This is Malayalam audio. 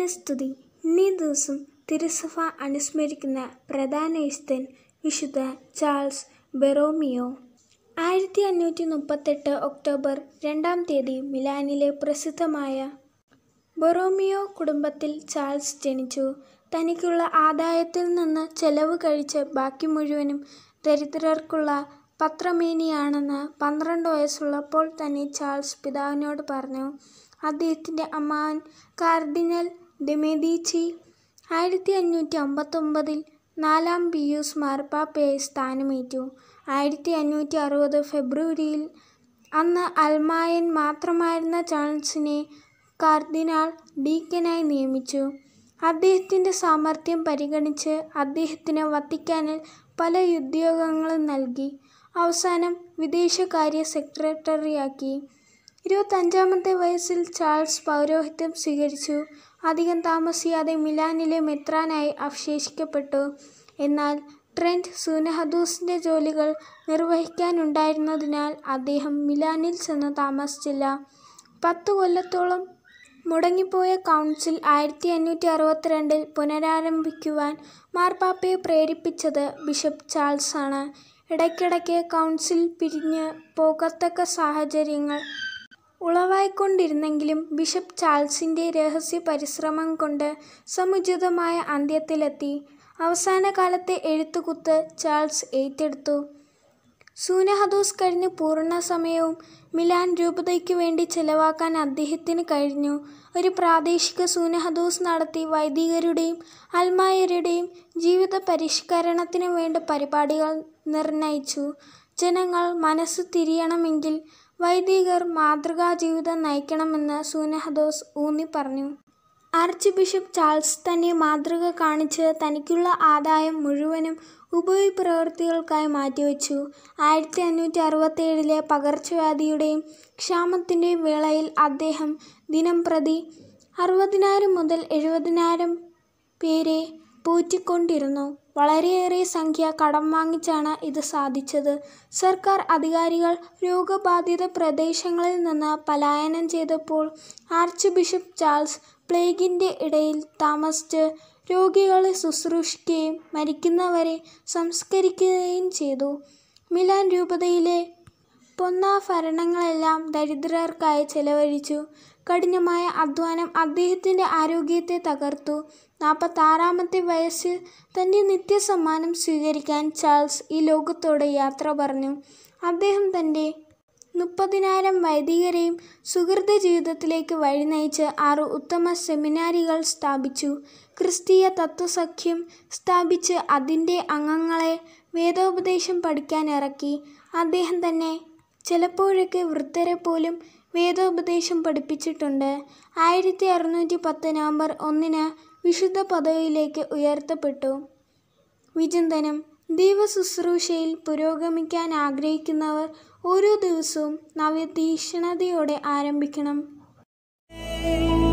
കർത്താവിന് സ്തുതി. ഇന്നീ ദിവസം തിരുസഭ അനുസ്മരിക്കുന്ന പ്രധാന വിശുദ്ധൻ വിശുദ്ധ ചാൾസ് ബൊറോമിയോ. 1538 ഒക്ടോബർ 2 മിലാനിലെ പ്രസിദ്ധമായ ബൊറോമിയോ കുടുംബത്തിൽ ചാൾസ് ജനിച്ചു. തനിക്കുള്ള ആദായത്തിൽ നിന്ന് ചെലവ് കഴിച്ച് ബാക്കി മുഴുവനും ദരിദ്രർക്കുള്ള പത്രമേനിയാണെന്ന് 12 വയസ്സുള്ളപ്പോൾ തന്നെ ചാൾസ് പിതാവിനോട് പറഞ്ഞു. അദ്ദേഹത്തിൻ്റെ അമ്മാവൻ കാർഡിനൽ ദെ മെഡിച്ചി 1559 4-ാം പിയൂസ് മാർപ്പാപ്പയായി സ്ഥാനമേറ്റു. 1560 ഫെബ്രുവരിയിൽ അന്ന് അൽമായൻ മാത്രമായിരുന്ന ചാൾസിനെ കാർഡിനാൾ ഡീക്കനായി നിയമിച്ചു. അദ്ദേഹത്തിൻ്റെ സാമർത്ഥ്യം പരിഗണിച്ച് അദ്ദേഹത്തിന് വത്തിക്കാനിൽ പല ഉദ്യോഗങ്ങളും നൽകി. അവസാനം വിദേശകാര്യ സെക്രട്ടറിയാക്കി. 25-ാമത്തെ വയസ്സിൽ ചാൾസ് പൗരോഹിത്യം സ്വീകരിച്ചു. അധികം താമസിയാതെ മിലാനിലെ മെത്രാനായി അഭിഷേചിക്കപ്പെട്ടു. എന്നാൽ ട്രെന്റ് സൂനഹദൂസിൻ്റെ ജോലികൾ നിർവഹിക്കാനുണ്ടായിരുന്നതിനാൽ അദ്ദേഹം മിലാനിൽ ചെന്ന് താമസിച്ചില്ല. 10 കൊല്ലത്തോളം മുടങ്ങിപ്പോയ കൗൺസിൽ 1562 പുനരാരംഭിക്കുവാൻ മാർപ്പാപ്പയെ പ്രേരിപ്പിച്ചത് ബിഷപ്പ് ചാൾസാണ്. ഇടയ്ക്കിടയ്ക്ക് കൗൺസിൽ പിരിഞ്ഞ് പോകത്തക്ക സാഹചര്യങ്ങൾ ഉളവായിക്കൊണ്ടിരുന്നെങ്കിലും ബിഷപ്പ് ചാൾസിൻ്റെ രഹസ്യ പരിശ്രമം കൊണ്ട് സമുചിതമായ അന്ത്യത്തിലെത്തി. അവസാന കാലത്തെ എഴുത്തുകുത്ത് ചാൾസ് ഏറ്റെടുത്തു. സൂനഹദൂസ് കഴിഞ്ഞ് പൂർണ്ണ സമയവും മിലാൻ രൂപതയ്ക്ക് വേണ്ടി ചെലവാക്കാൻ അദ്ദേഹത്തിന് കഴിഞ്ഞു. ഒരു പ്രാദേശിക സൂനഹദൂസ് നടത്തി വൈദികരുടെയും അൽമായരുടെയും ജീവിത പരിഷ്കരണത്തിന് വേണ്ട പരിപാടികൾ നിർണയിച്ചു. ജനങ്ങൾ മനസ്സ് തിരിയണമെങ്കിൽ വൈദികർ മാതൃകാ ജീവിതം നയിക്കണമെന്ന് സൂനഹദോസ് ഊന്നിപ്പറഞ്ഞു. ആർച്ച് ബിഷപ്പ് ചാൾസ് തന്നെ മാതൃക കാണിച്ച് തനിക്കുള്ള ആദായം മുഴുവനും ഉപവിപ്രവൃത്തികൾക്കായി മാറ്റിവെച്ചു. 1567 പകർച്ചവ്യാധിയുടെയും ക്ഷാമത്തിൻ്റെയും വേളയിൽ അദ്ദേഹം ദിനംപ്രതി 60,000 മുതൽ 70,000 പേരെ പോറ്റിക്കൊണ്ടിരുന്നു. വളരെയേറെ സംഖ്യ കടം വാങ്ങിച്ചാണ് ഇത് സാധിച്ചത്. സർക്കാർ അധികാരികൾ രോഗബാധിത പ്രദേശങ്ങളിൽ നിന്ന് പലായനം ചെയ്തപ്പോൾ ആർച്ച് ബിഷപ്പ് ചാൾസ് പ്ലേഗിൻ്റെ ഇടയിൽ താമസിച്ച് രോഗികളെ ശുശ്രൂഷിക്കുകയും മരിക്കുന്നവരെ സംസ്കരിക്കുകയും ചെയ്തു. മിലാൻ രൂപതയിലെ പൊന്നാഭരണങ്ങളെല്ലാം ദരിദ്രർക്കായി ചെലവഴിച്ചു. കഠിനമായ അധ്വാനം അദ്ദേഹത്തിൻ്റെ ആരോഗ്യത്തെ തകർത്തു. 46-ാമത്തെ വയസ്സിൽ തൻ്റെ നിത്യസമ്മാനം സ്വീകരിക്കാൻ ചാൾസ് ഈ ലോകത്തോട് യാത്ര പറഞ്ഞു. അദ്ദേഹം തൻ്റെ 30,000 വൈദികരെയും സുഹൃത ജീവിതത്തിലേക്ക് വഴിനയിച്ച് 6 ഉത്തമ സെമിനാരികൾ സ്ഥാപിച്ചു. ക്രിസ്തീയ തത്വസഖ്യം സ്ഥാപിച്ച് അതിൻ്റെ അംഗങ്ങളെ വേദോപദേശം പഠിക്കാൻ ഇറക്കി. അദ്ദേഹം തന്നെ ചിലപ്പോഴൊക്കെ വൃദ്ധരെ പോലും വേദോപദേശം പഠിപ്പിച്ചിട്ടുണ്ട്. 1610 നവംബർ 1 വിശുദ്ധ പദവിയിലേക്ക് ഉയർത്തപ്പെട്ടു. വിചിന്തനം: ദൈവശുശ്രൂഷയിൽ പുരോഗമിക്കാൻ ആഗ്രഹിക്കുന്നവർ ഓരോ ദിവസവും നവ്യതീക്ഷ്ണതയോടെ ആരംഭിക്കണം.